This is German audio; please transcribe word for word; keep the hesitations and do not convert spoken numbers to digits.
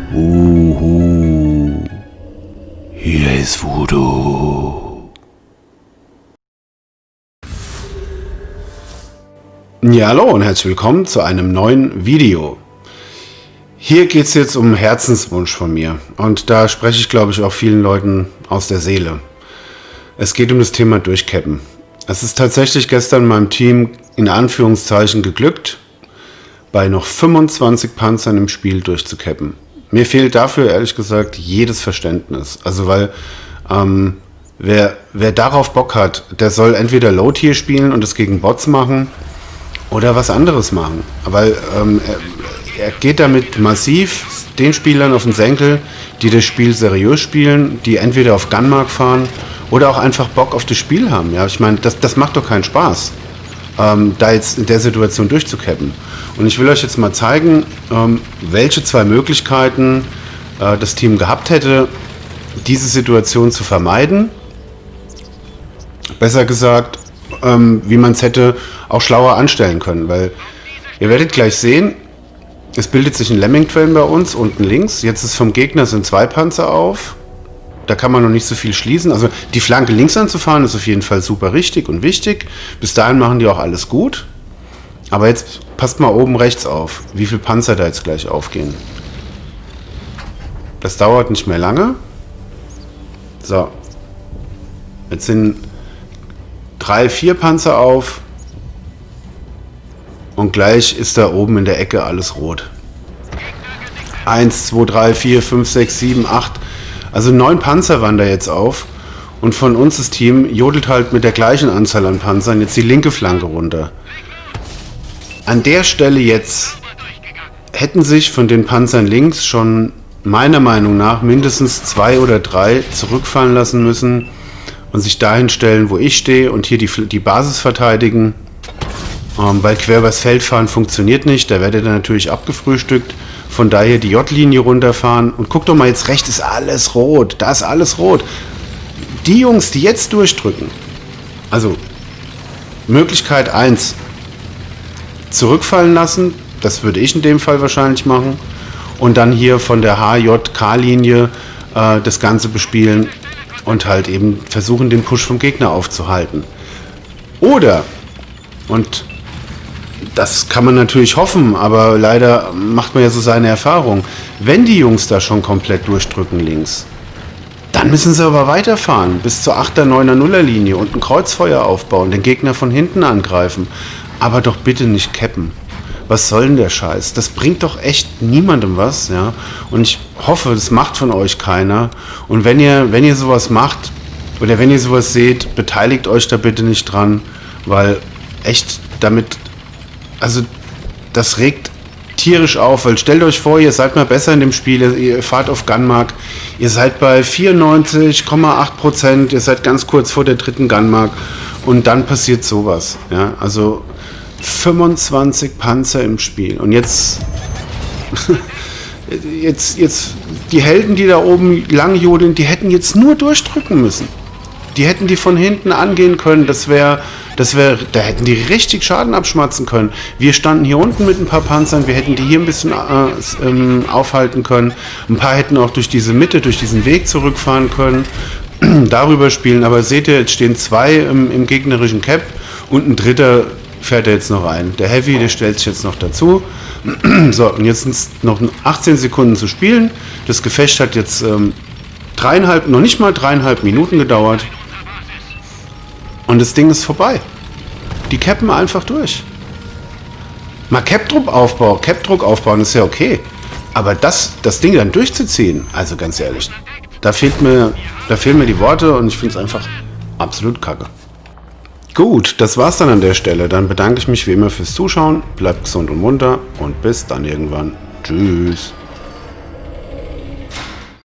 Uhu. Hier ist Voodoo. Ja, hallo und herzlich willkommen zu einem neuen Video. Hier geht es jetzt um einen Herzenswunsch von mir. Und da spreche ich, glaube ich, auch vielen Leuten aus der Seele. Es geht um das Thema Durchcappen. Es ist tatsächlich gestern meinem Team in Anführungszeichen geglückt, bei noch fünfundzwanzig Panzern im Spiel durchzucappen. Mir fehlt dafür, ehrlich gesagt, jedes Verständnis. Also weil, ähm, wer, wer darauf Bock hat, der soll entweder Low-Tier spielen und es gegen Bots machen oder was anderes machen. Weil ähm, er, er geht damit massiv den Spielern auf den Senkel, die das Spiel seriös spielen, die entweder auf Gunmark fahren oder auch einfach Bock auf das Spiel haben. Ja, ich meine, das, das macht doch keinen Spaß, ähm, da jetzt in der Situation durchzucappen. Und ich will euch jetzt mal zeigen, ähm, welche zwei Möglichkeiten äh, das Team gehabt hätte, diese Situation zu vermeiden. Besser gesagt, ähm, wie man es hätte auch schlauer anstellen können. Weil ihr werdet gleich sehen, es bildet sich ein Lemming-Train bei uns unten links. Jetzt ist vom Gegner sind zwei Panzer auf. Da kann man noch nicht so viel schließen. Also die Flanke links anzufahren ist auf jeden Fall super richtig und wichtig. Bis dahin machen die auch alles gut. Aber jetzt passt mal oben rechts auf, wie viele Panzer da jetzt gleich aufgehen. Das dauert nicht mehr lange. So. Jetzt sind drei, vier Panzer auf. Und gleich ist da oben in der Ecke alles rot. Eins, zwei, drei, vier, fünf, sechs, sieben, acht. Also neun Panzer waren da jetzt auf. Und von uns das Team jodelt halt mit der gleichen Anzahl an Panzern jetzt die linke Flanke runter. An der Stelle jetzt hätten sich von den Panzern links schon meiner Meinung nach mindestens zwei oder drei zurückfallen lassen müssen und sich dahin stellen, wo ich stehe und hier die, die Basis verteidigen. Ähm, weil quer übers Feld fahren funktioniert nicht, da werdet ihr natürlich abgefrühstückt. Von daher die J-Linie runterfahren und guckt doch mal, jetzt rechts ist alles rot, da ist alles rot. Die Jungs, die jetzt durchdrücken, also Möglichkeit eins, zurückfallen lassen, das würde ich in dem Fall wahrscheinlich machen, und dann hier von der H J K-Linie äh, das Ganze bespielen und halt eben versuchen, den Push vom Gegner aufzuhalten. Oder, und das kann man natürlich hoffen, aber leider macht man ja so seine Erfahrung, wenn die Jungs da schon komplett durchdrücken links, dann müssen sie aber weiterfahren, bis zur achter, neuner, nuller Linie und ein Kreuzfeuer aufbauen, den Gegner von hinten angreifen. Aber doch bitte nicht cappen. Was soll denn der Scheiß? Das bringt doch echt niemandem was, ja. Und ich hoffe, das macht von euch keiner. Und wenn ihr, wenn ihr sowas macht oder wenn ihr sowas seht, beteiligt euch da bitte nicht dran, weil echt damit, also das regt tierisch auf, weil stellt euch vor, ihr seid mal besser in dem Spiel, ihr fahrt auf Gunmark, ihr seid bei vierundneunzig Komma acht Prozent, ihr seid ganz kurz vor der dritten Gunmark und dann passiert sowas, ja, also fünfundzwanzig Panzer im Spiel und jetzt jetzt jetzt die Helden, die da oben lang jodeln, die hätten jetzt nur durchdrücken müssen. Die hätten die von hinten angehen können, das wäre, das wäre, da hätten die richtig Schaden abschmatzen können. Wir standen hier unten mit ein paar Panzern, wir hätten die hier ein bisschen äh, ähm, aufhalten können. Ein paar hätten auch durch diese Mitte, durch diesen Weg zurückfahren können, darüber spielen. Aber seht ihr, jetzt stehen zwei im, im gegnerischen Cap und ein dritter fährt er jetzt noch rein. Der Heavy, der stellt sich jetzt noch dazu. So, und jetzt sind es noch achtzehn Sekunden zu spielen. Das Gefecht hat jetzt ähm, dreieinhalb, noch nicht mal dreieinhalb Minuten gedauert. Und das Ding ist vorbei. Die cappen einfach durch. Mal Cap-Druck aufbauen, Cap-Druck aufbauen ist ja okay. Aber das, das Ding dann durchzuziehen, also ganz ehrlich, da fehlt mir, da fehlen mir die Worte und ich finde es einfach absolut kacke. Gut, das war's dann an der Stelle. Dann bedanke ich mich wie immer fürs Zuschauen. Bleibt gesund und munter und bis dann irgendwann. Tschüss.